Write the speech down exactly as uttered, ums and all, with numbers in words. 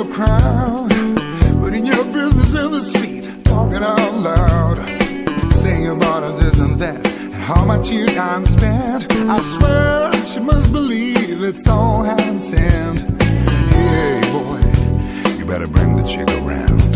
the crowd, putting your business in the street, talking out loud, saying about this and that, and how much you can spend. I swear she must believe it's all heaven sent. Hey boy, you better bring the chick around.